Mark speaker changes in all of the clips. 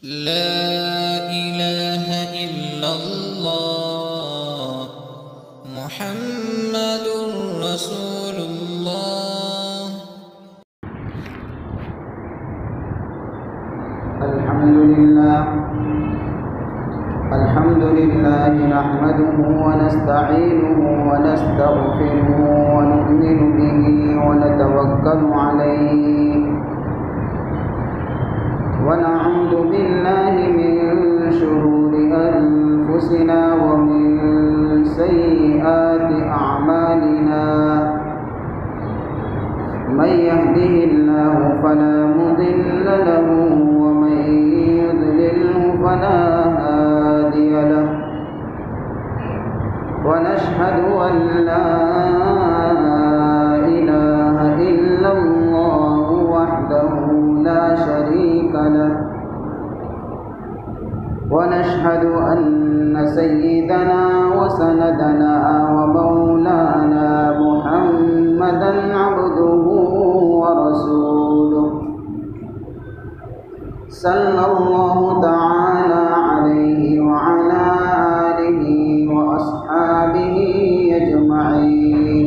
Speaker 1: لا إله إلا الله محمد رسول الله.
Speaker 2: الحمد لله نحمده ونستعينه ونستغفره ونؤمن به ونتوكل عليه ونعوذ بالله من شرور أنفسنا ومن سيئات أعمالنا. من يهده الله فلا مضل له ومن يضلله فلا هادي له. ونشهد أن لا إله إلا الله وحده لا شريك له. ونشهد أن سيدنا وسندنا ومولانا محمدا عبده ورسوله صلى الله تعالى عليه وعلى آله وأصحابه أجمعين.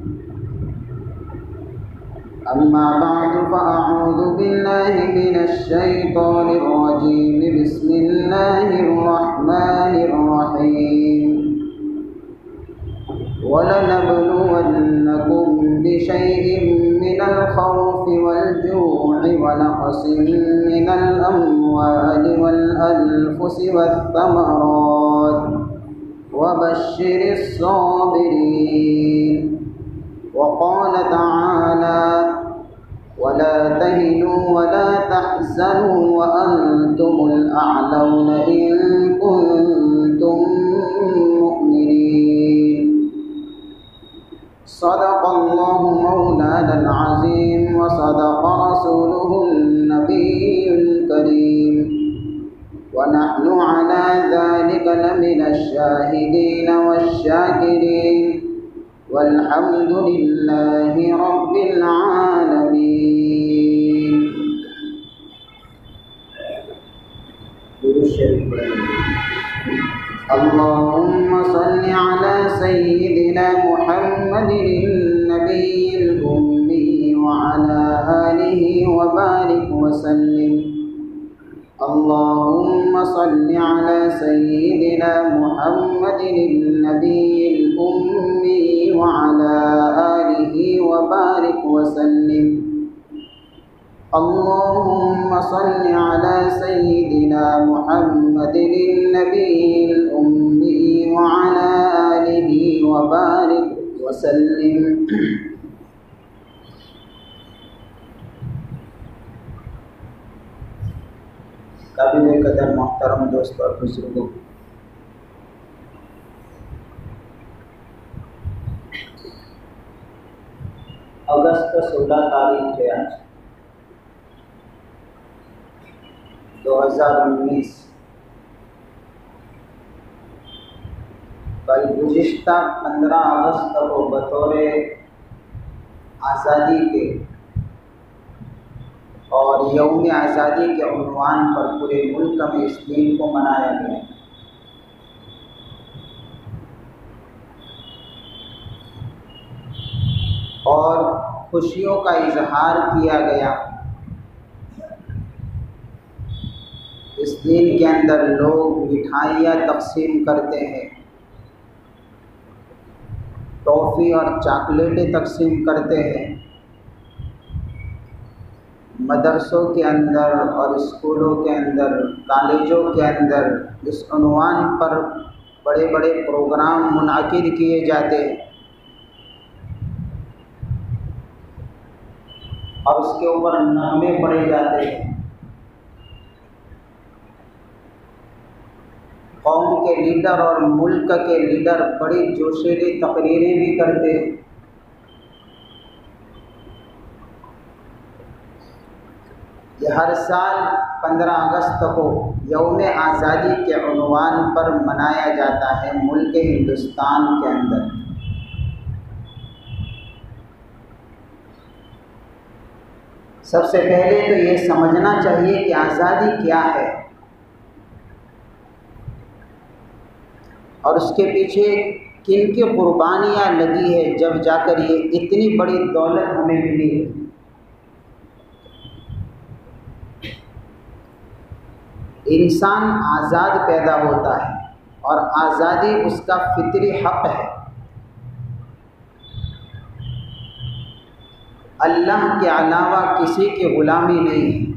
Speaker 2: أما بعد فأعوذ بالله من الشيطان الرجيم. بسم الله الرحمن الرحيم. ولنبلونكم بشيء من الخوف والجوع ونقص من الأموال والأنفس والثمرات وبشر الصابرين. وقال تعالى: ولا تهنوا ولا تحزنوا وأنتم الأعلون إن كنتم مؤمنين. صدق الله مولانا العظيم وصدق رسوله النبي الكريم. ونحن على ذلك لمن الشاهدين والشاكرين والحمد لله رب العالمين. اللهم صل على سيدنا محمد النبي الأمي وعلى آله وبارك وسلم. اللهم صل على سيدنا محمد النبي الأمي وعلى آله وبارك وسلم. اللهم صل على سيدنا محمد النبي الأمي وعلى آله وبارك وسلم. काबिल कदर मोहतरम दोस्त और बुजुर्गों, अगस्त 16 तारीख है आज 2019। कल गुज़िश्ता 15 अगस्त को बतौर आज़ादी के और यौम आज़ादी के उन्वान पर पूरे मुल्क में इस दिन को मनाया गया। और खुशियों का इजहार किया गया। इस दिन के अंदर लोग मिठाइयाँ तकसीम करते हैं, टॉफ़ी और चॉकलेटें तकसीम करते हैं। मदरसों के अंदर और स्कूलों के अंदर, कॉलेजों के अंदर इस उन्वान पर बड़े बड़े प्रोग्राम मुनाकिद किए जाते हैं और उसके ऊपर नग़मे पढ़े जाते हैं। कौम के लीडर और मुल्क के लीडर बड़ी जोशीली तकरीरें भी करते हैं। हर साल 15 अगस्त को यौम आज़ादी के उन्वान पर मनाया जाता है मुल्क हिंदुस्तान के अंदर। सबसे पहले तो ये समझना चाहिए कि आज़ादी क्या है। और उसके पीछे किन की कुर्बानियाँ लगी है, जब जाकर ये इतनी बड़ी दौलत हमें मिली है। इंसान आज़ाद पैदा होता है और आज़ादी उसका फितरी हक़ है। अल्लाह के अलावा किसी की ग़ुलामी नहीं है।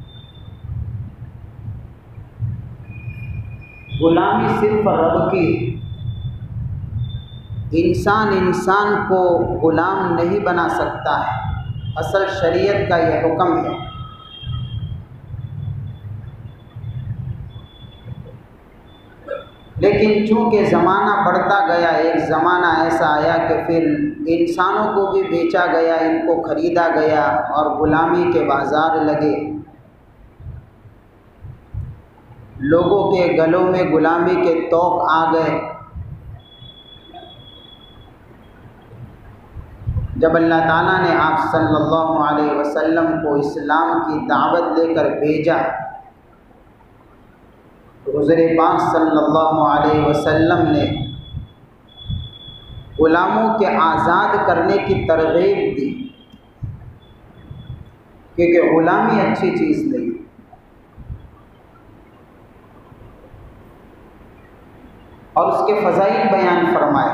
Speaker 2: ग़ुलामी सिर्फ रब की है। इंसान इंसान को ग़ुलाम नहीं बना सकता है। असल शरीयत का यह हुक्म है। लेकिन चूँकि ज़माना बढ़ता गया, एक ज़माना ऐसा आया कि फिर इंसानों को भी बेचा गया, इनको ख़रीदा गया और ग़ुलामी के बाज़ार लगे। लोगों के गलों में ग़ुलामी के तौक़ आ गए। जब अल्लाह ताला ने आप सल्लल्लाहु अलैहि वसल्लम को इस्लाम की दावत लेकर भेजा, तो हुज़ूर पाक सल्लल्लाहु अलैहि वसल्लम ने ग़ुलामों के आज़ाद करने की तरग़ीब दी, क्योंकि ग़ुलामी अच्छी चीज़ नहीं। और उसके फ़ज़ाइल बयान फरमाए।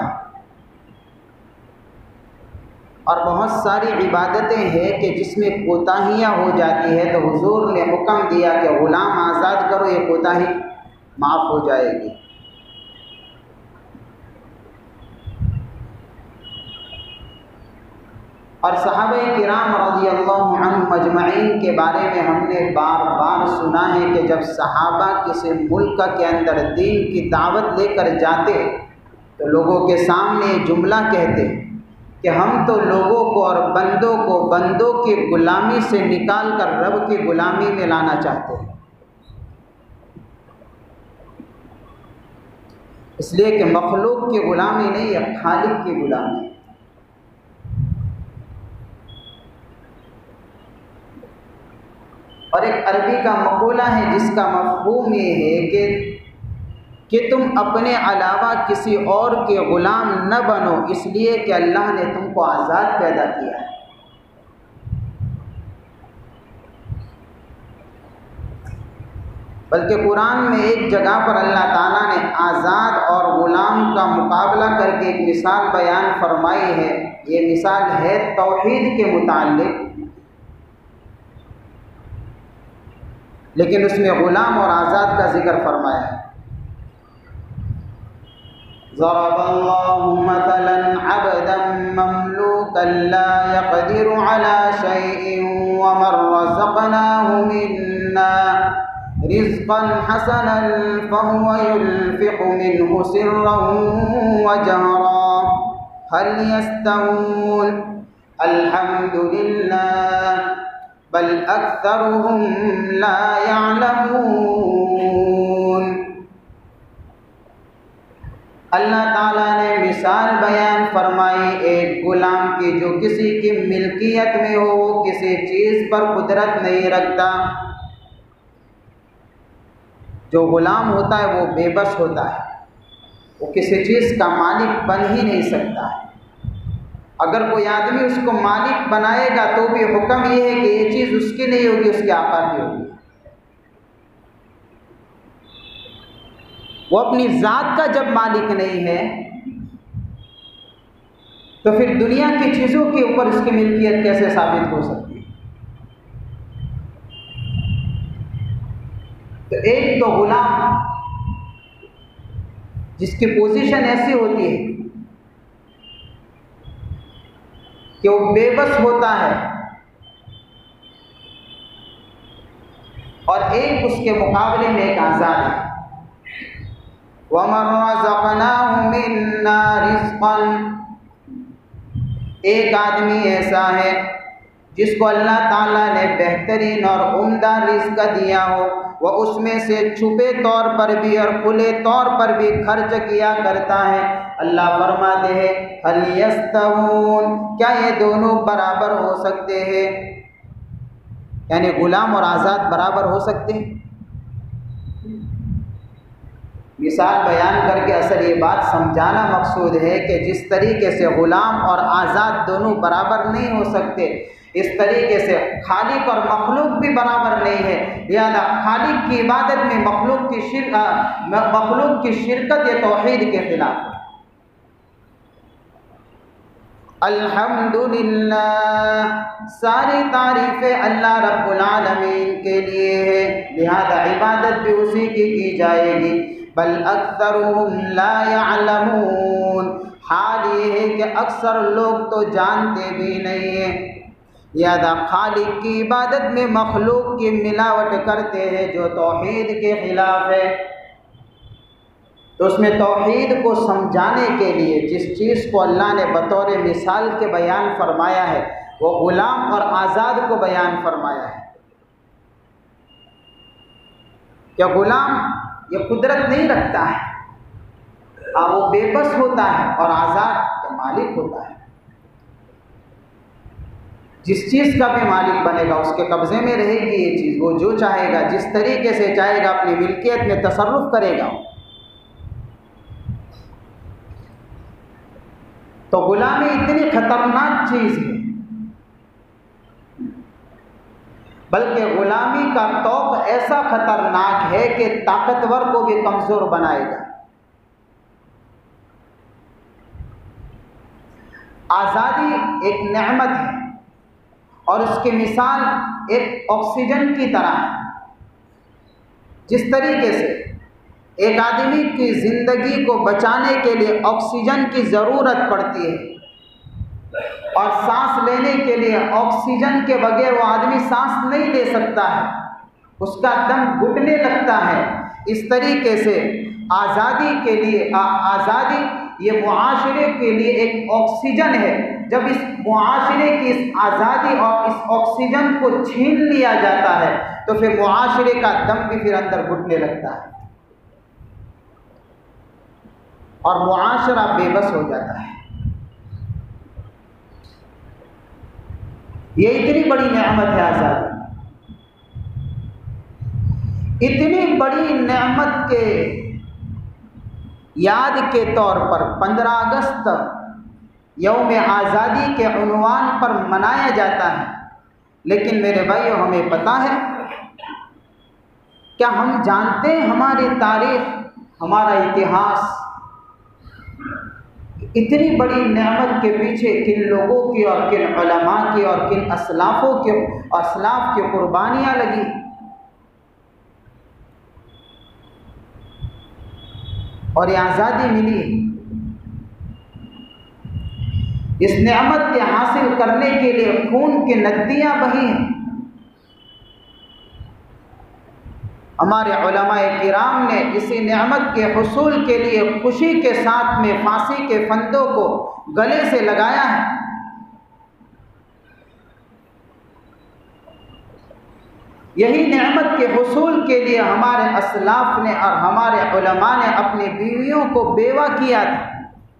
Speaker 2: और बहुत सारी इबादतें हैं कि जिसमें कोताहियाँ हो जाती है, तो हुज़ूर ने हुक्म दिया कि ग़ुलाम आज़ाद करो, ये कोताही माफ़ हो जाएगी। और सहाबा किराम रज़ियल्लाहु अन्हुम अजमईन के बारे में हमने बार बार सुना है कि जब सहाबा किसी मुल्क के अंदर दीन की दावत लेकर जाते, तो लोगों के सामने जुमला कहते कि हम तो लोगों को और बंदों की ग़ुलामी से निकाल कर रब की ग़ुलामी में लाना चाहते हैं। इसलिए कि मखलूक की ग़ुलामी नहीं है, खालिक की ग़ुलामी। और एक अरबी का मक़ूला है जिसका मफ़हूम ये है कि तुम अपने अलावा किसी और के ग़ुलाम न बनो, इसलिए कि अल्लाह ने तुमको आज़ाद पैदा किया है। बल्कि कुरान में एक जगह पर अल्लाह ताला ने आज़ाद और ग़ुलाम का मुकाबला करके एक मिसाल बयान फरमाई है। ये मिसाल है तौहीद के मुताल्लिक़, लेकिन उसमें ग़ुलाम और आज़ाद का ज़िक्र फरमाया है। ज़रबल्लाहु मसलन अब्दन ममलूकन ला यक़दिरु अला शैइन व मन रज़क़नाहु मिन्ना रिज़क़न हसनन फहुव युन्फ़िक़ु मिन्हु सिर्रन व जहरा हल यस्तवून अल्हम्दुलिल्लाह बल अक्सरुहुम ला यअलमून। अल्लाह ताला ने मिसाल बयान फरमाई एक ग़ुलाम की जो किसी की मिल्कियत में हो, वो किसी चीज़ पर कुदरत नहीं रखता। जो ग़ुलाम होता है वो बेबस होता है, वो किसी चीज़ का मालिक बन ही नहीं सकता है। अगर कोई आदमी उसको मालिक बनाएगा तो भी हुक्म ये है कि ये चीज़ उसकी नहीं होगी, उसके आका की होगी। वो अपनी ज़ात का जब मालिक नहीं है, तो फिर दुनिया की चीज़ों के ऊपर उसकी मिल्कियत कैसे साबित हो सकती है? तो एक तो ग़ुलाम जिसकी पोजीशन ऐसी होती है कि वो बेबस होता है, और एक उसके मुकाबले में एक आज़ाद है। वमन रज़क़नाहु मिन्ना रिज़क़न, एक आदमी ऐसा है जिसको अल्लाह ताला ने बेहतरीन और उम्दा रिज़्क़ दिया हो, वह उसमें से छुपे तौर पर भी और खुले तौर पर भी खर्च किया करता है। अल्लाह फरमाते हैं हल यस्तवून, क्या ये दोनों बराबर हो सकते हैं? यानी ग़ुलाम और आज़ाद बराबर हो सकते हैं? मिसाल बयान करके असल ये बात समझाना मकसूद है कि जिस तरीके से ग़ुलाम और आज़ाद दोनों बराबर नहीं हो सकते, इस तरीके से खालिक और मखलूक भी बराबर नहीं है। लिहाजा खालिक की इबादत में मखलूक की शिरकत ये तौहीद के ख़िलाफ़ है। अल्हम्दुलिल्लाह, सारी तारीफ़ें अल्लाह रब्बुल आलमीन के लिए है, लिहाजा इबादत भी उसी की जाएगी। बल अक्सरुहुम ला यअलमून, हाल ये है कि अक्सर लोग तो जानते भी नहीं हैं। लिहाजा खालिक की इबादत में मखलूक की मिलावट करते हैं जो तौहीद के ख़िलाफ़ है। तो उसमें तौहीद को समझाने के लिए जिस चीज़ को अल्लाह ने बतौर मिसाल के बयान फरमाया है वो ग़ुलाम और आज़ाद को बयान फरमाया है। क्या ग़ुलाम ये कुदरत नहीं रखता है, वो बेबस होता है, और आज़ाद का मालिक होता है। जिस चीज़ का भी मालिक बनेगा उसके कब्ज़े में रहेगी ये चीज़, वो जो चाहेगा जिस तरीके से चाहेगा अपनी मिल्कियत में तसर्रुफ़ करेगा। तो गुलामी इतनी खतरनाक चीज़ है, बल्कि गुलामी का तौक़ ऐसा खतरनाक है कि ताकतवर को भी कमज़ोर बनाएगा। आज़ादी एक नेमत है और उसकी मिसाल एक ऑक्सीजन की तरह है। जिस तरीके से एक आदमी की ज़िंदगी को बचाने के लिए ऑक्सीजन की ज़रूरत पड़ती है और सांस लेने के लिए ऑक्सीजन के बगैर वो आदमी सांस नहीं ले सकता है, उसका दम घुटने लगता है। इस तरीके से आज़ादी के लिए आज़ादी ये मुआशरे के लिए एक ऑक्सीजन है। जब इस मुआशरे की इस आज़ादी और इस ऑक्सीजन को छीन लिया जाता है तो फिर मुआशरे का दम भी फिर अंदर घुटने लगता है और मुआशरा बेबस हो जाता है। ये इतनी बड़ी नेमत है आज़ादी, इतनी बड़ी नेमत के याद के तौर पर 15 अगस्त यौम आज़ादी के उन्वान पर मनाया जाता है। लेकिन मेरे भाइयों, हमें पता है, क्या हम जानते हैं हमारी तारीख़, हमारा इतिहास, इतनी बड़ी नेमत के पीछे किन लोगों की और किन उलमा की और किन असलाफ की कुर्बानियाँ लगी। और ये आज़ादी मिली, इस नेमत के हासिल करने के लिए खून की नदियाँ बही हैं। हमारे उलमाए किराम ने इसी नेमत के हुसूल के लिए खुशी के साथ में फांसी के फंदों को गले से लगाया है। यही नेमत के हुसूल के लिए हमारे असलाफ ने और हमारे उलमा ने अपनी बीवियों को बेवा किया था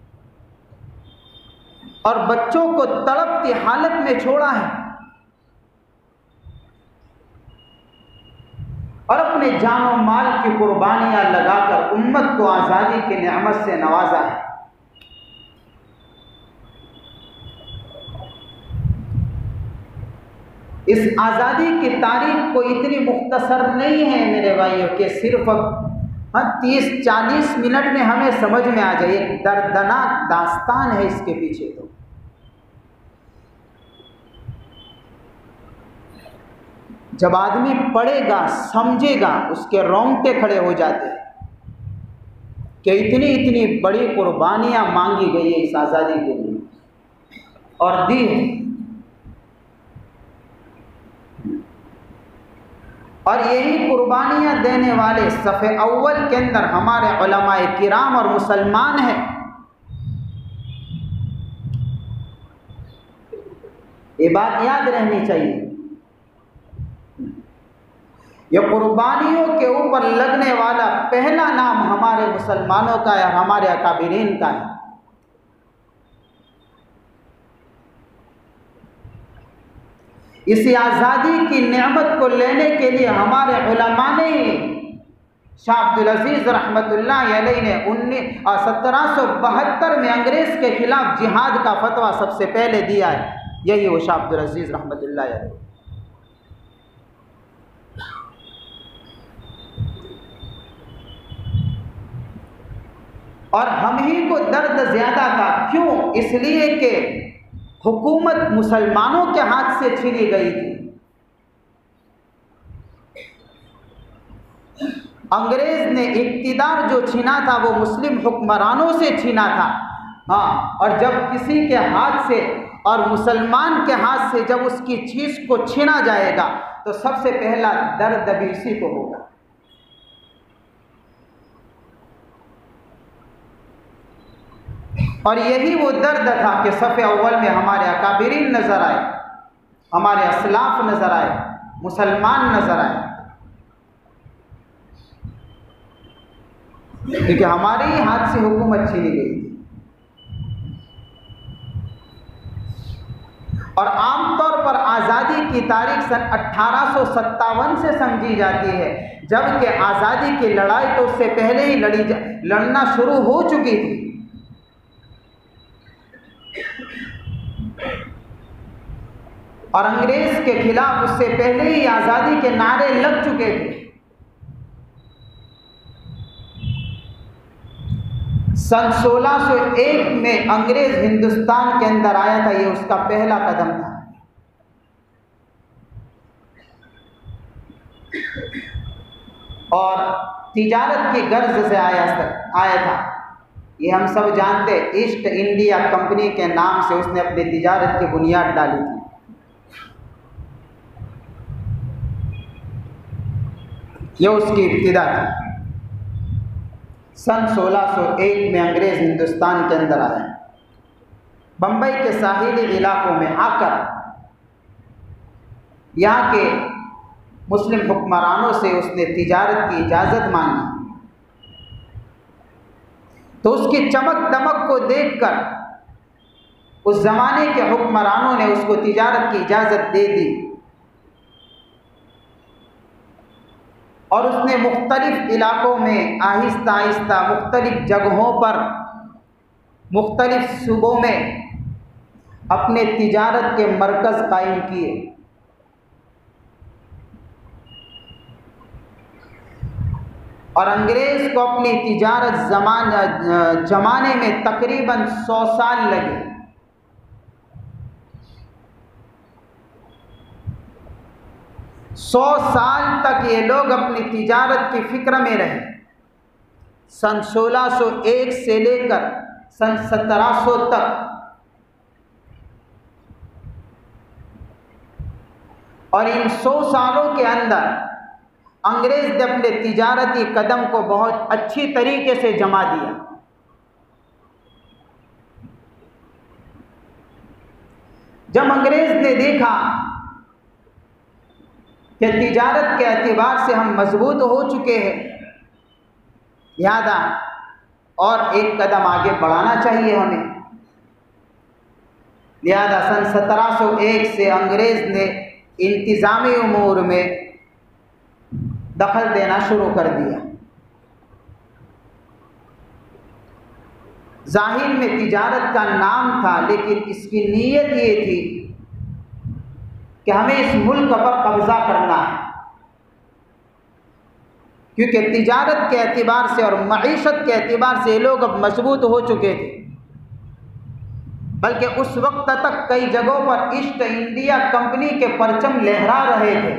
Speaker 2: और बच्चों को तड़पती हालत में छोड़ा है और अपने जान और माल की कुर्बानियाँ लगाकर उम्मत को आज़ादी की नेमत से नवाजा है। इस आज़ादी की तारीख को इतनी मुख्तसर नहीं है मेरे भाइयों कि सिर्फ 30-40 मिनट में हमें समझ में आ जाए। एक दर्दनाक दास्तान है इसके पीछे। तो जब आदमी पढ़ेगा समझेगा उसके रोंगटे खड़े हो जाते हैं कि इतनी बड़ी कुर्बानियाँ मांगी गई है इस आज़ादी के लिए और दी है। और यही कुर्बानियाँ देने वाले सफ़े अव्वल के अंदर हमारे उलमाए किराम और मुसलमान हैं। ये बात याद रहनी चाहिए। ये कुर्बानियों के ऊपर लगने वाला पहला नाम हमारे मुसलमानों का है और हमारे अकाबिरीन का है। इसी आज़ादी की नेमत को लेने के लिए हमारे उलमा ने शाह अब्दुल अजीज़ रहमतुल्लाह अलैह ने 1772 में अंग्रेज़ के खिलाफ जिहाद का फतवा सबसे पहले दिया है। यही वो शाह अब्दुल अजीज़ रहमतुल्लाह अलैह। और हम ही को दर्द ज़्यादा था। क्यों? इसलिए कि हुकूमत मुसलमानों के हाथ से छीनी गई थी। अंग्रेज़ ने इक़्तिदार जो छीना था वो मुस्लिम हुक्मरानों से छीना था। हाँ, और जब किसी के हाथ से और मुसलमान के हाथ से जब उसकी चीज़ को छीना जाएगा तो सबसे पहला दर्द भी इसी को होगा। और यही वो दर्द था कि सफ़े अव्वल में हमारे अकाबिरीन नज़र आए, हमारे असलाफ नज़र आए, मुसलमान नज़र आए, क्योंकि हमारे ही हाथ से हुकूमत छीनी गई थी। और आमतौर पर आज़ादी की तारीख सन 1857 से समझी जाती है, जबकि आज़ादी की लड़ाई तो उससे पहले ही लड़ना शुरू हो चुकी थी। और अंग्रेज़ के खिलाफ उससे पहले ही आज़ादी के नारे लग चुके थे। सन 1601 में अंग्रेज़ हिंदुस्तान के अंदर आया था। ये उसका पहला कदम था। और तिजारत की गर्ज से आया था। ये हम सब जानते, ईस्ट इंडिया कंपनी के नाम से उसने अपनी तिजारत की बुनियाद डाली थी। ये उसकी इब्तिदा थी। सन 1601 में अंग्रेज़ हिंदुस्तान के अंदर आए। बम्बई के साहिली इलाकों में आकर यहाँ के मुस्लिम हुक्मरानों से उसने तिजारत की इजाज़त मांगी। तो उसकी चमक दमक को देखकर उस ज़माने के हुक्मरानों ने उसको तिजारत की इजाज़त दे दी। और उसने मुख्तलिफ इलाकों में आहिस्ता आहिस्ता मुख्तलिफ जगहों पर मुख्तलिफ सूबों में अपने तिजारत के मरकज़ कायम किए। और अंग्रेज़ को अपनी तिजारत जमाने में तकरीबन 100 साल लगे। सौ साल तक ये लोग अपनी तिजारत की फ़िक्र में रहे। सन 1601 से लेकर सन 1700 तक। और इन 100 सालों के अंदर अंग्रेज़ ने अपने तिजारती कदम को बहुत अच्छी तरीके से जमा दिया। जब अंग्रेज़ ने देखा कि तिजारत के एतबार से हम मजबूत हो चुके हैं, लिहाजा और एक कदम आगे बढ़ाना चाहिए हमें, लिहाजा सन 1701 से अंग्रेज़ ने इंतज़ामी उमूर में दखल देना शुरू कर दिया। ज़ाहिर में तिजारत का नाम था, लेकिन इसकी नीयत ये थी कि हमें इस मुल्क पर कब्ज़ा करना है, क्योंकि तिजारत के एतबार से और मईशत के एतबार से ये लोग अब मजबूत हो चुके थे। बल्कि उस वक्त तक कई जगहों पर ईस्ट इंडिया कंपनी के परचम लहरा रहे थे।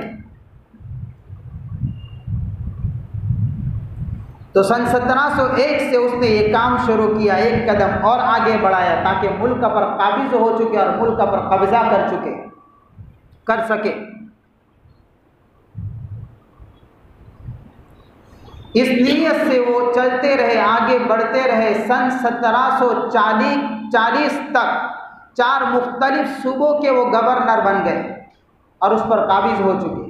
Speaker 2: तो सन 1701 से उसने ये काम शुरू किया, एक कदम और आगे बढ़ाया, ताकि मुल्क पर काबिज हो चुके और मुल्क पर कब्जा कर सके। इस नीयत से वो चलते रहे, आगे बढ़ते रहे। सन 1740 तक 4 मुख्तलिफ सूबों के वो गवर्नर बन गए और उस पर काबिज हो चुके।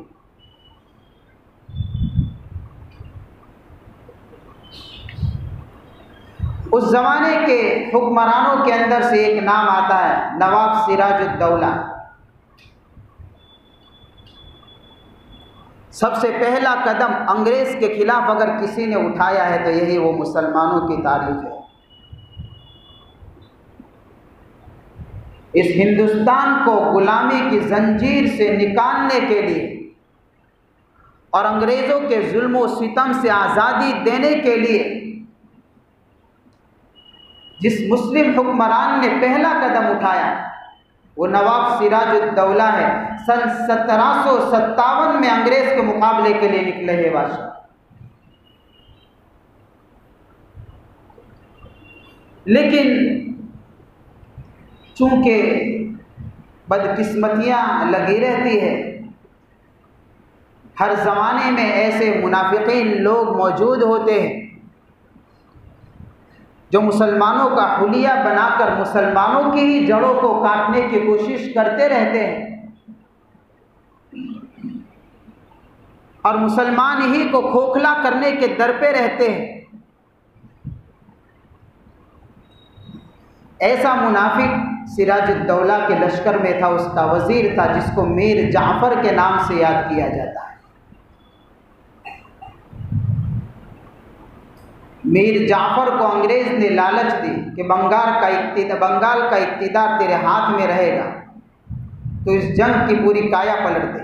Speaker 2: उस ज़माने के हुक्मरानों के अंदर से एक नाम आता है नवाब सिराजुद्दौला। सबसे पहला कदम अंग्रेज़ के खिलाफ अगर किसी ने उठाया है तो यही वो मुसलमानों की तारीफ है। इस हिंदुस्तान को गुलामी की जंजीर से निकालने के लिए और अंग्रेज़ों के जुल्म व सितम से आज़ादी देने के लिए जिस मुस्लिम हुक्मरान ने पहला कदम उठाया वो नवाब सिराजुद्दौला है। सन 1757 में अंग्रेज़ के मुकाबले के लिए निकले हैं बादशाह। लेकिन चूंकि बदकिस्मतियाँ लगी रहती है, हर ज़माने में ऐसे मुनाफिकीन लोग मौजूद होते हैं जो मुसलमानों का हुलिया बनाकर मुसलमानों की ही जड़ों को काटने की कोशिश करते रहते हैं और मुसलमान ही को खोखला करने के दर पे रहते हैं। ऐसा मुनाफिक सिराजुद्दौला के लश्कर में था, उसका वज़ीर था जिसको मीर जाफ़र के नाम से याद किया जाता है। मीर जाफ़र को अंग्रेज़ ने लालच दी कि बंगाल का इक़्तिदार तेरे हाथ में रहेगा तो इस जंग की पूरी काया पलट दे।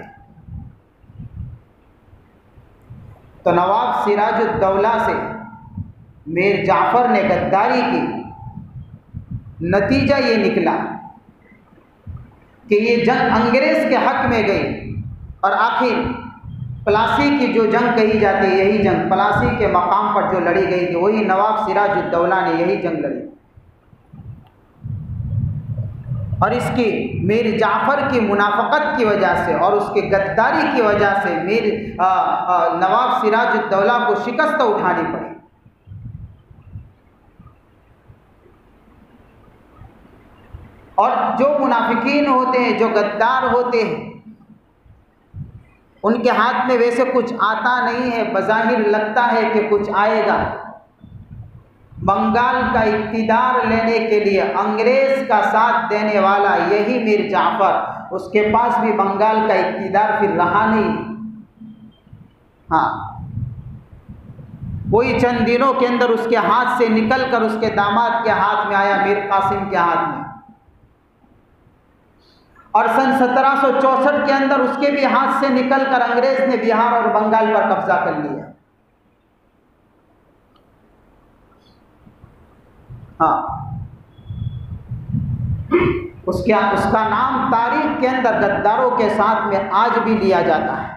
Speaker 2: तो नवाब सिराजुद्दौला से मीर जाफ़र ने गद्दारी की। नतीजा ये निकला कि ये जंग अंग्रेज़ के हक़ में गई और आखिर प्लासी की जो जंग कही जाती है, यही जंग प्लासी के मकाम पर जो लड़ी गई थी, वही नवाब सिराजुद्दौला ने यही जंग लड़ी। और इसकी मीर जाफ़र की मुनाफ़क़त की वजह से और उसके गद्दारी की वजह से नवाब सिराजुद्दौला को शिकस्त उठानी पड़ी। और जो मुनाफिकीन होते हैं, जो गद्दार होते हैं, उनके हाथ में वैसे कुछ आता नहीं है, बज़ाहिर लगता है कि कुछ आएगा। बंगाल का इक़्तिदार लेने के लिए अंग्रेज़ का साथ देने वाला यही मीर जाफ़र, उसके पास भी बंगाल का इक़्तिदार फिर रहा नहीं। हाँ, वही चंद दिनों के अंदर उसके हाथ से निकल कर उसके दामाद के हाथ में आया, मीर कासिम के हाथ में। और सन 1764 के अंदर उसके भी हाथ से निकलकर अंग्रेज़ ने बिहार और बंगाल पर कब्जा कर लिया। हाँ, उसका नाम तारीख के अंदर गद्दारों के साथ में आज भी लिया जाता है।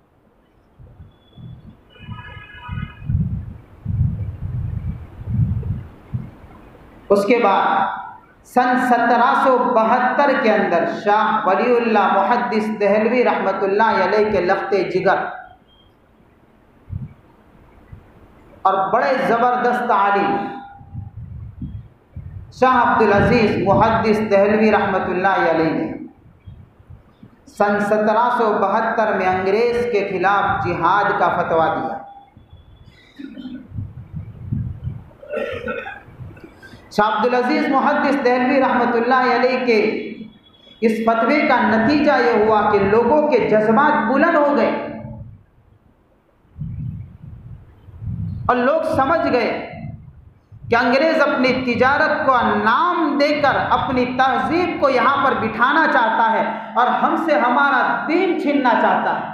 Speaker 2: उसके बाद सन 1772 के अंदर शाह वलीउल्लाह मुहद्दिस देहलवी रहमतुल्लाह अलैह के लफ्ते जिगर और बड़े ज़बरदस्त आलिम शाह अब्दुल अज़ीज़ मुहद्दिस देहलवी रहमतुल्लाह अलैह ने सन 1772 में अंग्रेज़ के खिलाफ जिहाद का फतवा दिया। शाह अब्दुल अज़ीज़ मुहद्दिस देहलवी रहमतुल्लाह अलैह के इस फतवे का नतीजा ये हुआ कि लोगों के जज्बात बुलंद हो गए और लोग समझ गए कि अंग्रेज़ अपनी तिजारत को नाम देकर अपनी तहजीब को यहाँ पर बिठाना चाहता है और हमसे हमारा दीन छीनना चाहता है।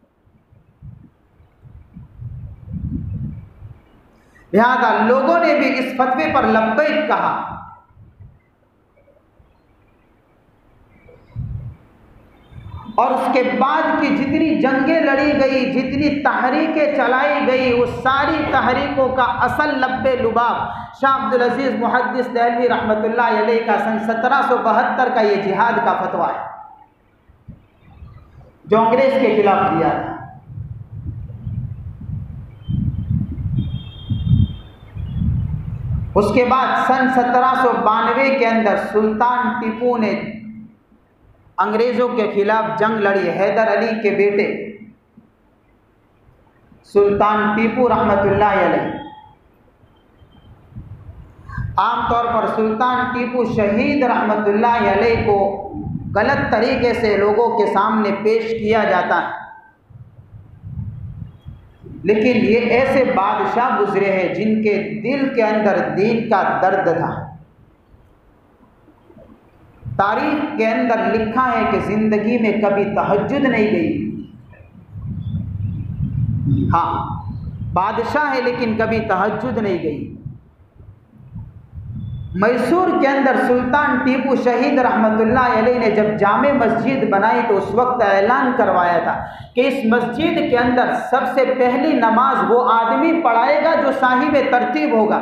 Speaker 2: लिहाजा लोगों ने भी इस फतवे पर लब्बैक कहा और उसके बाद की जितनी जंगें लड़ी गई, जितनी तहरीकें चलाई गई, वो सारी तहरीकों का असल लब्बे लुबाब शाह अब्दुल अज़ीज़ मुहद्दिस देहलवी रहमतुल्लाह अलैह का सन 1772 का ये जिहाद का फतवा है जो अंग्रेज़ के खिलाफ दिया था। उसके बाद सन 1792 के अंदर सुल्तान टीपू ने अंग्रेज़ों के खिलाफ जंग लड़ी। हैदर अली के बेटे सुल्तान टीपू रहमतुल्लाह अलैह, आमतौर पर सुल्तान टीपू शहीद रहमतुल्लाह अलैह को गलत तरीके से लोगों के सामने पेश किया जाता है। लेकिन ये ऐसे बादशाह गुजरे हैं जिनके दिल के अंदर दीन का दर्द था। तारीख के अंदर लिखा है कि जिंदगी में कभी तहज्जुद नहीं गई। हाँ, बादशाह है लेकिन कभी तहज्जुद नहीं गई। मैसूर के अंदर सुल्तान टीपू शहीद रहमतुल्लाह अलैह ने जब जामे मस्जिद बनाई तो उस वक्त ऐलान करवाया था कि इस मस्जिद के अंदर सबसे पहली नमाज वो आदमी पढ़ाएगा जो साहिब तरतीब होगा।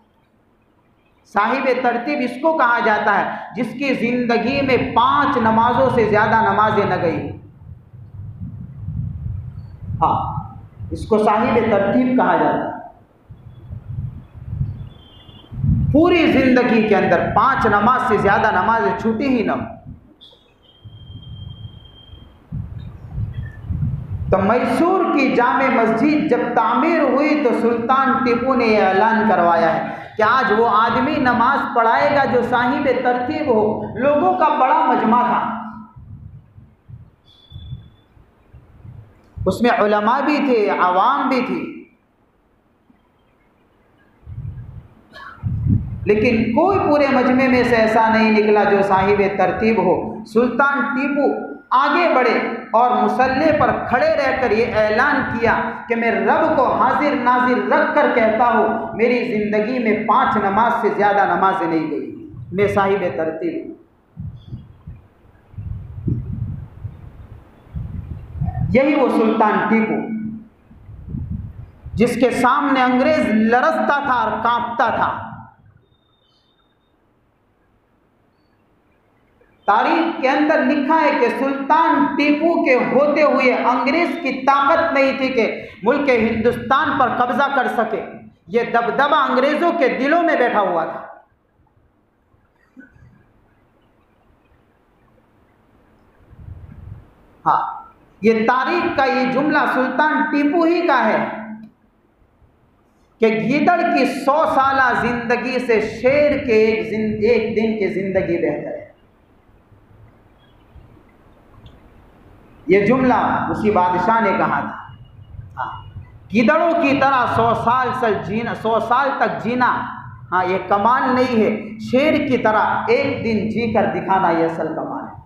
Speaker 2: साहिब तरतीब इसको कहा जाता है जिसकी ज़िंदगी में 5 नमाजों से ज़्यादा नमाजें न गई। हाँ, इसको साहिब तरतीब कहा जाता है। पूरी ज़िंदगी के अंदर 5 नमाज से ज़्यादा नमाजें छूटी ही न। तो मैसूर की जामे मस्जिद जब तामीर हुई तो सुल्तान टीपू ने यह ऐलान करवाया है कि आज वो आदमी नमाज पढ़ाएगा जो साहिब तरतीब हो। लोगों का बड़ा मजमा था, उसमें उलमा भी थे, आवाम भी थी, लेकिन कोई पूरे मजमे में से ऐसा नहीं निकला जो साहिब तरतीब हो। सुल्तान टीपू आगे बढ़े और मुसल्ले पर खड़े रहकर ये ऐलान किया कि मैं रब को हाजिर नाजिर रख कर कहता हूँ, मेरी ज़िंदगी में 5 नमाज से ज़्यादा नमाजें नहीं गई, मैं साहिब तरतीब हूँ। यही वो सुल्तान टीपू जिसके सामने अंग्रेज लरजता था और कांपता था। तारीख के अंदर लिखा है कि सुल्तान टीपू के होते हुए अंग्रेज की ताकत नहीं थी कि मुल्क हिंदुस्तान पर कब्जा कर सके। यह दबदबा अंग्रेजों के दिलों में बैठा हुआ था। हाँ, ये तारीख का ये जुमला सुल्तान टीपू ही का है कि गीदड़ की 100 साला जिंदगी से शेर के एक दिन की जिंदगी बेहतर है। ये जुमला उसी बादशाह ने कहा था। हाँ, गीदड़ों की तरह 100 साल तक जीना, हाँ, ये कमाल नहीं है। शेर की तरह एक दिन जी कर दिखाना ये असल कमाल है।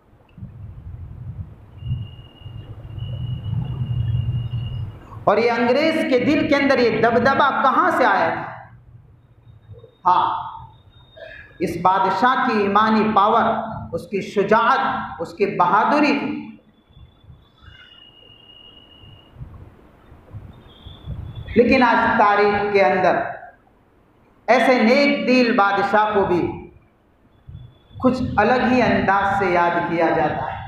Speaker 2: और ये अंग्रेज के दिल के अंदर ये दबदबा कहाँ से आया था? हाँ, इस बादशाह की ईमानी पावर, उसकी शुजाअत, उसकी बहादुरी थी। लेकिन आज तारीख के अंदर ऐसे नेक दिल बादशाह को भी कुछ अलग ही अंदाज से याद किया जाता है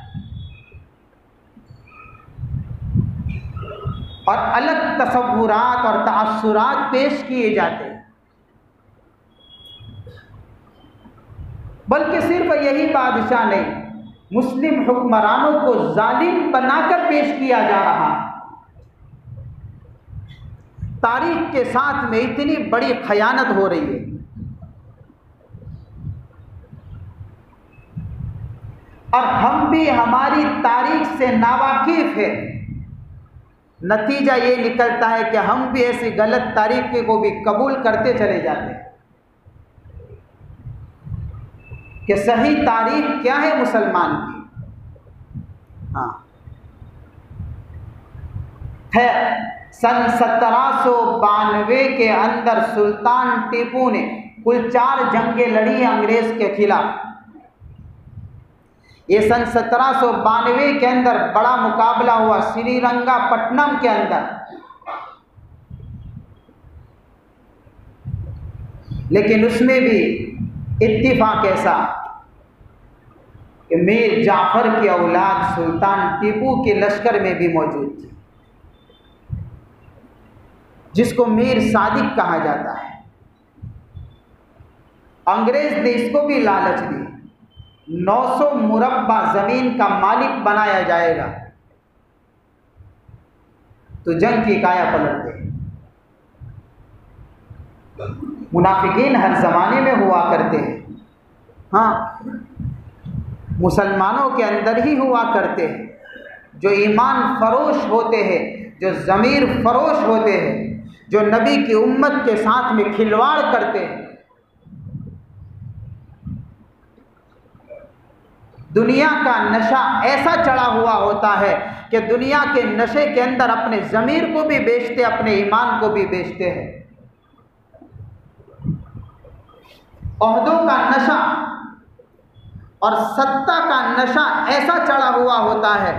Speaker 2: और अलग तसव्वुरात और तासुरात पेश किए जाते हैं। बल्कि सिर्फ यही बादशाह नहीं, मुस्लिम हुक्मरानों को जालिम बनाकर पेश किया जा रहा है। तारीख के साथ में इतनी बड़ी खयानत हो रही है। और हम भी हमारी तारीख से नावाकिफ है। नतीजा ये निकलता है कि हम भी ऐसी गलत तारीख को भी कबूल करते चले जाते हैं कि सही तारीख क्या है मुसलमान की। हाँ, है सन 1792 के अंदर सुल्तान टीपू ने कुल 4 जंगें लड़ी अंग्रेज के खिलाफ। ये सन 1792 के अंदर बड़ा मुकाबला हुआ श्रीरंगापट्टनम के अंदर, लेकिन उसमें भी इत्तिफाक ऐसा कि मीर जाफर की औलाद सुल्तान टीपू के लश्कर में भी मौजूद थी, जिसको मीर सादिक कहा जाता है। अंग्रेज ने इसको भी लालच दी, 900 मुरब्बा जमीन का मालिक बनाया जाएगा तो जंग की काया पलट दे। मुनाफिकीन हर जमाने में हुआ करते हैं। हाँ, मुसलमानों के अंदर ही हुआ करते हैं जो ईमान फरोश होते हैं, जो ज़मीर फरोश होते हैं, जो नबी की उम्मत के साथ में खिलवाड़ करते हैं। दुनिया का नशा ऐसा चढ़ा हुआ होता है कि दुनिया के नशे के अंदर अपने ज़मीर को भी बेचते, अपने ईमान को भी बेचते हैं। ओहदों का नशा और सत्ता का नशा ऐसा चढ़ा हुआ होता है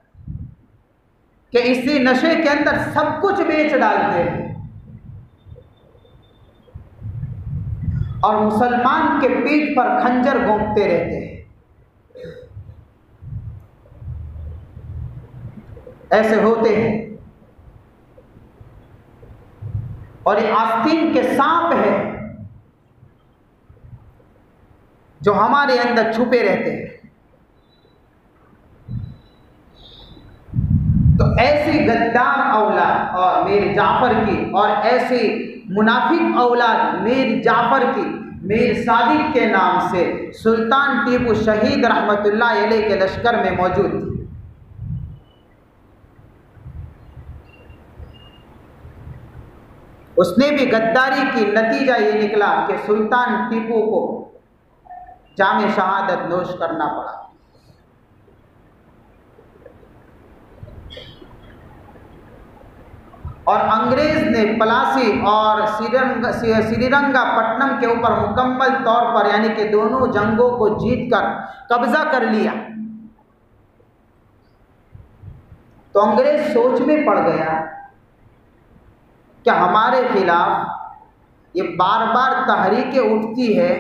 Speaker 2: कि इसी नशे के अंदर सब कुछ बेच डालते हैं और मुसलमान के पीठ पर खंजर घोंपते रहते हैं। ऐसे होते हैं और ये आस्तीन के सांप है जो हमारे अंदर छुपे रहते हैं। तो ऐसी गद्दार औलाद और मीर जाफर की और ऐसी मुनाफिक औलाद मीर जाफर की मीर सादिक के नाम से सुल्तान टीपू शहीद रहमतुल्लाह अलैह के लश्कर में मौजूद थी। उसने भी गद्दारी की, नतीजा ये निकला कि सुल्तान टीपू को जामे शहादत नोश करना पड़ा। और अंग्रेज ने पलासी और श्रीरंगापट्टनम के ऊपर मुकम्मल तौर पर यानी कि दोनों जंगों को जीतकर कब्जा कर लिया। तो अंग्रेज सोच में पड़ गया कि हमारे खिलाफ ये बार बार तहरीकें उठती है,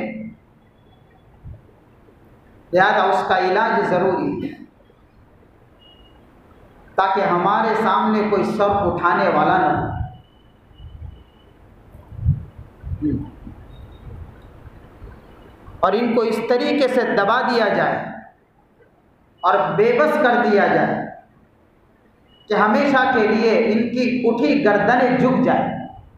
Speaker 2: लिहाजा उसका इलाज ज़रूरी है ताकि हमारे सामने कोई सर उठाने वाला न हो। और इनको इस तरीके से दबा दिया जाए और बेबस कर दिया जाए कि हमेशा के लिए इनकी उठी गर्दनें झुक जाए।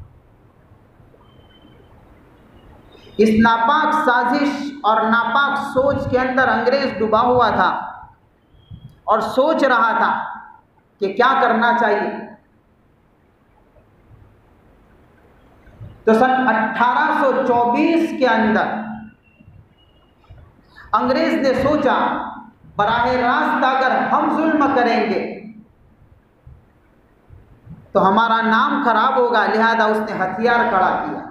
Speaker 2: इस नापाक साजिश और नापाक सोच के अंदर अंग्रेज डूबा हुआ था और सोच रहा था कि क्या करना चाहिए। तो सन 1824 के अंदर अंग्रेज ने सोचा बराह रास्त अगर हम जुल्म करेंगे तो हमारा नाम खराब होगा, लिहाजा उसने हथियार खड़ा किया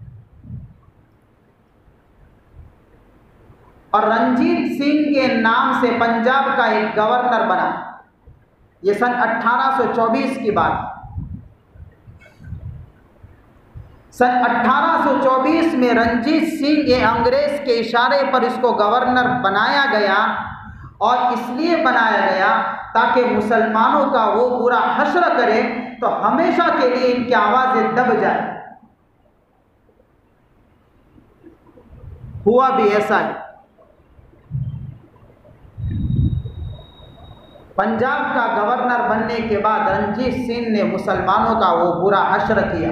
Speaker 2: और रंजीत सिंह के नाम से पंजाब का एक गवर्नर बना। ये सन 1824 की बात है। सन 1824 में रंजीत सिंह ये अंग्रेज के इशारे पर इसको गवर्नर बनाया गया और इसलिए बनाया गया ताकि मुसलमानों का वो बुरा हश्र करे तो हमेशा के लिए इनकी आवाज़ें दब जाए। हुआ भी ऐसा है। पंजाब का गवर्नर बनने के बाद रंजीत सिंह ने मुसलमानों का वो बुरा हश्र किया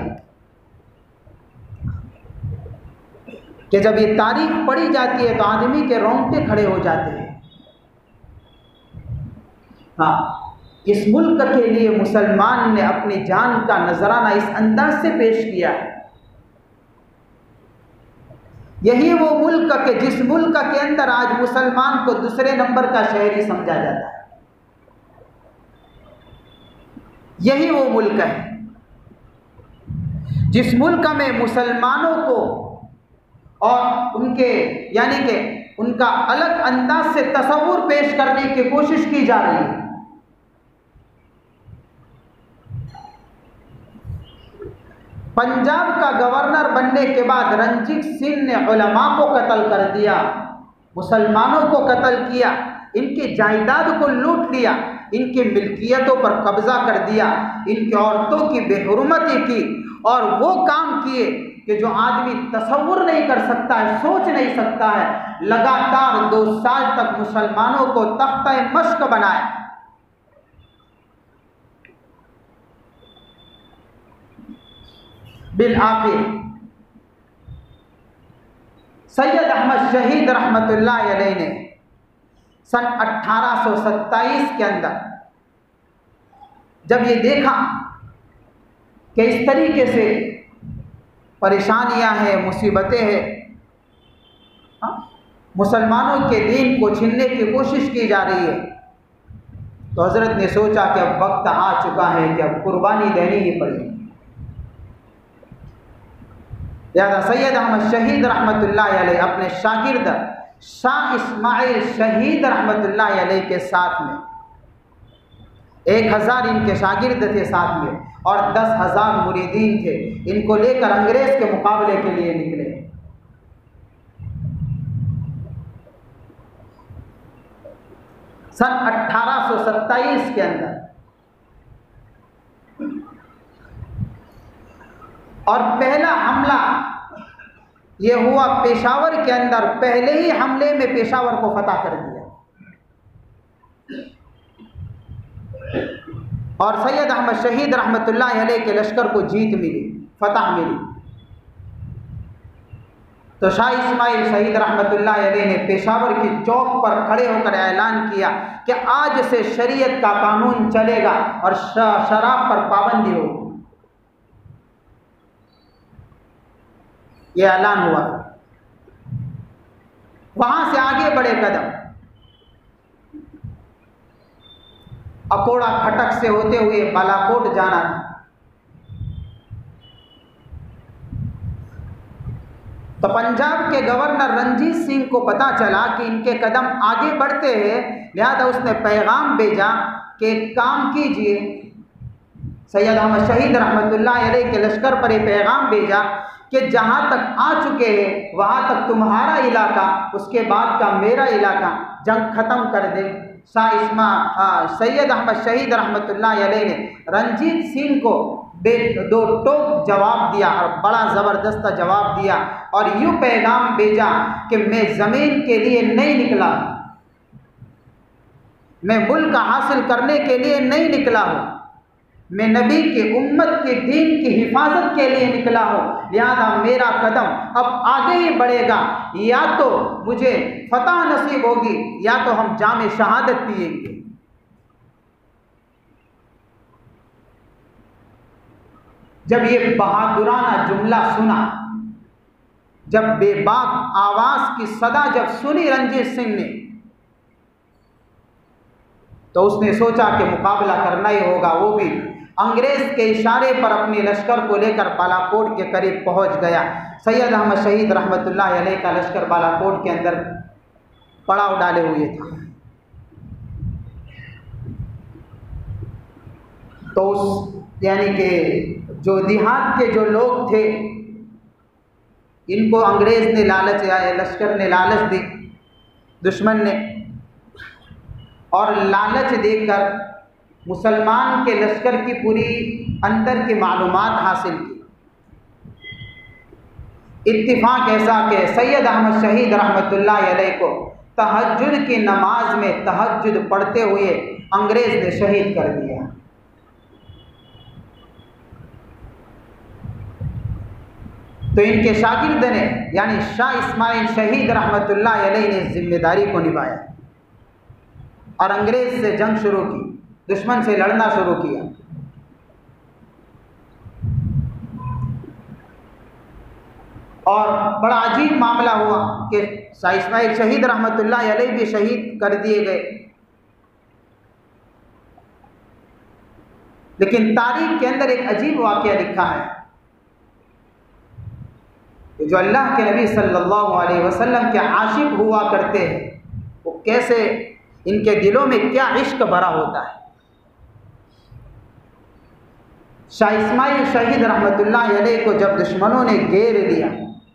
Speaker 2: कि जब ये तारीख पढ़ी जाती है तो आदमी के रोंगटे खड़े हो जाते हैं। हाँ, इस मुल्क के लिए मुसलमान ने अपनी जान का नजराना इस अंदाज से पेश किया है। यही वो मुल्क के जिस मुल्क के अंदर आज मुसलमान को दूसरे नंबर का शहरी समझा जाता है, यही वो मुल्क है जिस मुल्क में मुसलमानों को और उनके यानी कि उनका अलग अंदाज से तस्वुर पेश करने की कोशिश की जा रही है। पंजाब का गवर्नर बनने के बाद रंजीत सिंह ने उलमा को कत्ल कर दिया, मुसलमानों को कत्ल किया, इनकी जायदाद को लूट लिया, इनकी मिल्कियतों पर कब्जा कर दिया, इनकी औरतों की बेहुरमती की और वो काम किए कि जो आदमी तसव्वुर नहीं कर सकता है, सोच नहीं सकता है। लगातार 2 साल तक मुसलमानों को तख्ता मश्क बनाया। बिल आखिर सैयद अहमद शहीद रहमतुल्लाह अलैह ने सन 1827 के अंदर जब ये देखा कि इस तरीके से परेशानियां हैं, मुसीबतें हैं, मुसलमानों के दीन को छीनने की कोशिश की जा रही है, तो हज़रत ने सोचा कि अब वक्त आ चुका है कि अब कुर्बानी देनी ही पड़ेगी। लिहाजा सैयद अहमद शहीद रहमतुल्लाह अलैह अपने शागिर्द शाह इस्माइल शहीद रहमतुल्लाह अलैह के साथ में 1000 इनके शागिर्द थे साथ में, और 10,000 मुरीदीन थे। इनको लेकर अंग्रेज़ के मुकाबले के लिए निकले। सन 1827 के अंदर, और पहला हमला ये हुआ पेशावर के अंदर। पहले ही हमले में पेशावर को फतह कर दिया, और सैयद अहमद शहीद रहमतुल्लाह अलैह के लश्कर को जीत मिली, फतह मिली। तो शाह इस्माइल शहीद रहमतुल्लाह अलैह ने पेशावर की चौक पर खड़े होकर ऐलान किया कि आज से शरीयत का कानून चलेगा और शराब पर पाबंदी होगी। यह ऐलान हुआ। वहां से आगे बढ़े कदम, अकोड़ा खटक से होते हुए बालाकोट जाना था। तो पंजाब के गवर्नर रणजीत सिंह को पता चला कि इनके कदम आगे बढ़ते हैं, लिहाजा उसने पैगाम भेजा कि काम कीजिए। सैयद अहमद शहीद रहमतुल्लाह अलैह के लश्कर पर यह पैगाम भेजा कि जहाँ तक आ चुके हैं वहाँ तक तुम्हारा इलाका, उसके बाद का मेरा इलाका, जंग ख़त्म कर दे। सैयद अहमद शहीद रहमतुल्लाह अलैह ने रणजीत सिंह को दो टोक जवाब दिया, और बड़ा ज़बरदस्त जवाब दिया, और यूँ पैगाम भेजा कि मैं ज़मीन के लिए नहीं निकला, मैं मुल्क हासिल करने के लिए नहीं निकला हूँ, मैं नबी की उम्मत के दीन की हिफाजत के लिए निकला हूँ। लिहाजा मेरा कदम अब आगे ही बढ़ेगा, या तो मुझे फतह नसीब होगी या तो हम जाम शहादत पिएंगे। जब ये बहादुराना जुमला सुना, जब बेबाक आवाज़ की सदा जब सुनी रणजीत सिंह ने, तो उसने सोचा कि मुकाबला करना ही होगा। वो भी अंग्रेज़ के इशारे पर अपने लश्कर को लेकर बालाकोट के करीब पहुंच गया। सैयद अहमद शहीद रहमतुल्लाह अलैह का लश्कर बालाकोट के अंदर पड़ाव डाले हुए था। तो उस यानी कि जो देहात के जो लोग थे, इनको अंग्रेज़ ने लालच या लश्कर ने लालच दी, दुश्मन ने, और लालच देकर मुसलमान के लश्कर की पूरी अंदर की मालूमात हासिल की। इत्तिफाक ऐसा कि सैयद अहमद शहीद रहमतुल्लाह अलैह को तहज्जुद की नमाज में तहज्जुद पढ़ते हुए अंग्रेज़ ने शहीद कर दिया। तो इनके शागिर्द ने यानी शाह इस्माइल शहीद रहमतुल्लाह अलैह ने जिम्मेदारी को निभाया और अंग्रेज़ से जंग शुरू की, दुश्मन से लड़ना शुरू किया। और बड़ा अजीब मामला हुआ कि शाह इस्माइल शहीद रहमतुल्लाह अलैह भी शहीद कर दिए गए। लेकिन तारीख के अंदर एक अजीब वाक़या लिखा है कि जो अल्लाह के नबी सल्लल्लाहु अलैहि वसल्लम के आशिक हुआ करते हैं, वो कैसे इनके दिलों में क्या इश्क भरा होता है। शाह इस्माइल शहीद रहमतुल्लाह अलैह को जब दुश्मनों ने घेर लिया,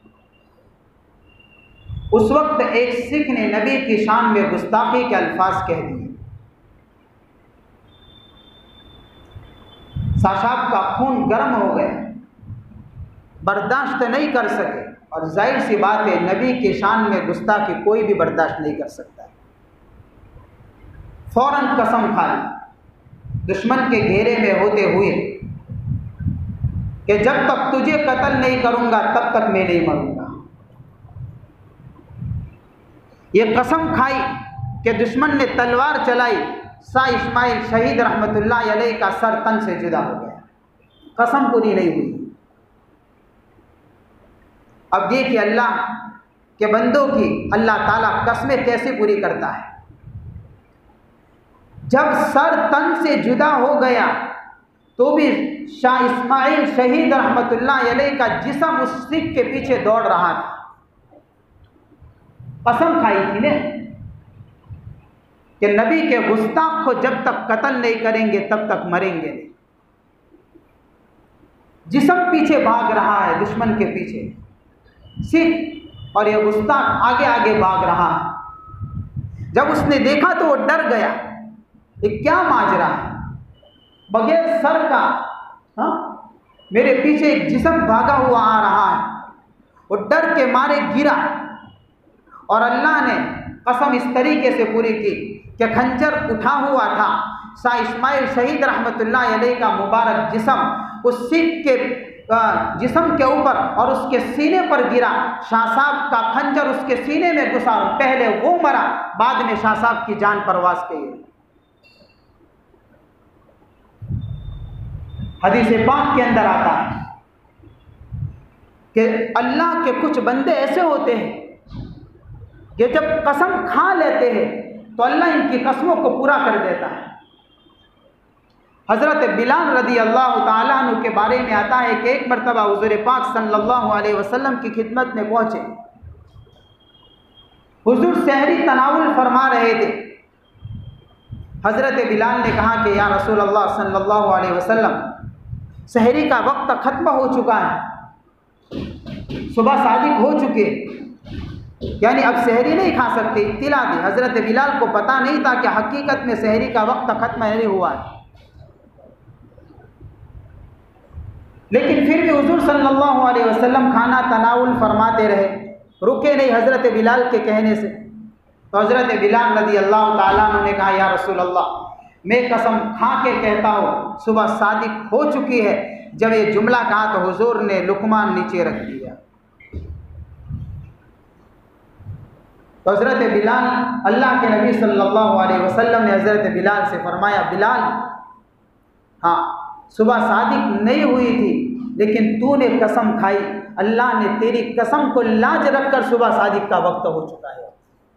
Speaker 2: उस वक्त एक सिख ने नबी की शान में गुस्ताखी के अल्फाज कह दिए। साहब का खून गर्म हो गया, बर्दाश्त नहीं कर सके, और जाहिर सी बात है नबी की शान में गुस्ताखी कोई भी बर्दाश्त नहीं कर सकता। फौरन कसम खा ली दुश्मन के घेरे में होते हुए कि जब तक तुझे कत्ल नहीं करूंगा तब तक मैं नहीं मरूंगा। ये कसम खाई कि दुश्मन ने तलवार चलाई शाह इस्माइल शहीद रहमतुल्लाह अलैह का सर तन से जुदा हो गया, कसम पूरी नहीं हुई। अब देखिए अल्लाह के बंदों की अल्लाह ताला कसमें कैसे पूरी करता है। जब सर तन से जुदा हो गया तो भी शाह इस्माइल शहीद रहमतुल्लाह अलैह का जिस्म उस सिख के पीछे दौड़ रहा था। कसम खाई थी ने कि नबी के गुस्ताख को जब तक कत्ल नहीं करेंगे तब तक मरेंगे नहीं। जिस्म पीछे भाग रहा है, दुश्मन के पीछे सिख, और यह गुस्ताख आगे आगे भाग रहा है। जब उसने देखा तो वो डर गया, ये क्या माजरा है, बगैर सर का मेरे पीछे एक जिस्म भागा हुआ आ रहा है। वो डर के मारे गिरा और अल्लाह ने कसम इस तरीके से पूरी की कि खंजर उठा हुआ था, शाह इस्माइल शहीद रहमतुल्लाह अलैह का मुबारक जिस्म उस सिख के जिस्म के ऊपर और उसके सीने पर गिरा। शाह साहब का खंजर उसके सीने में घुसा, पहले वो मरा, बाद में शाह साहब की जान परवाज की। हदीस पाक के अंदर आता है कि अल्लाह के कुछ बंदे ऐसे होते हैं कि जब कसम खा लेते हैं तो अल्लाह इनकी कसमों को पूरा कर देता है। हज़रत बिलाल रदी अल्लाह ताला अन्हु के बारे में आता है कि एक मरतबा हुज़ूर पाक सल्लल्लाहु अलैहि वसल्लम की खिदमत में पहुँचे। हुज़ूर सहरी तनावुल फरमा रहे थे। हज़रत बिलाल ने कहा कि या रसूल अल्लाह सल्लल्लाहु अलैहि वसल्लम, सहरी का वक्त ख़त्म हो चुका है, सुबह सादिक हो चुके, यानी अब सहरी नहीं खा सकते। इत्तिला दी। हज़रत बिलाल को पता नहीं था कि हकीकत में सहरी का वक्त ख़त्म नहीं हुआ है, लेकिन फिर भी हुज़ूर सल्लल्लाहु अलैहि वसल्लम खाना तनाउल फरमाते रहे, रुके नहीं हज़रत बिलाल के कहने से। तो हज़रत बिलाल रज़ी अल्लाह ताला अन्हु ने कहा, या रसूल अल्लाह, मैं कसम खा के कहता हूँ सुबह सादिक हो चुकी है। जब ये जुमला कहा तो हुज़ूर ने लुकमान नीचे रख दिया। तो हज़रत बिलाल, अल्लाह के नबी सल्लल्लाहु अलैहि वसल्लम ने हज़रत बिलाल से फरमाया, बिलाल, हाँ सुबह सादिक नहीं हुई थी, लेकिन तूने कसम खाई, अल्लाह ने तेरी कसम को लाज रखकर सुबह सादिक का वक्त हो चुका है।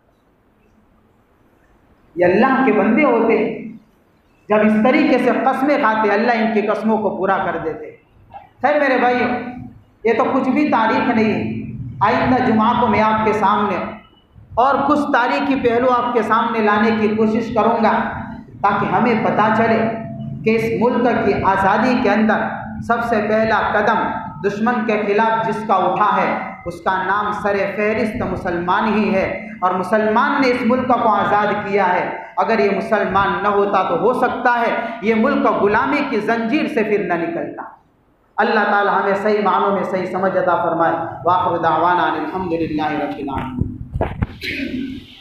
Speaker 2: ये अल्लाह के बंदे होते हैं, जब इस तरीके से कस्में खाते अल्लाह इनकी कस्मों को पूरा कर देते। खैर मेरे भाइयों, ये तो कुछ भी तारीख नहीं है। आइंदा जुमा को मैं आपके सामने और कुछ तारीखी पहलू आपके सामने लाने की कोशिश करूँगा, ताकि हमें पता चले कि इस मुल्क की आज़ादी के अंदर सबसे पहला कदम दुश्मन के खिलाफ जिसका उठा है उसका नाम सरे फहरिस्त मुसलमान ही है, और मुसलमान ने इस मुल्क को आज़ाद किया है। अगर ये मुसलमान न होता तो हो सकता है ये मुल्क गुलामी की जंजीर से फिर न निकलता। अल्लाह ताला हमें सही मानों में सही समझ अता फरमाए। वाखिर दावाना अनिल हम्दुलिल्लाहि रब्बिल आलमीन।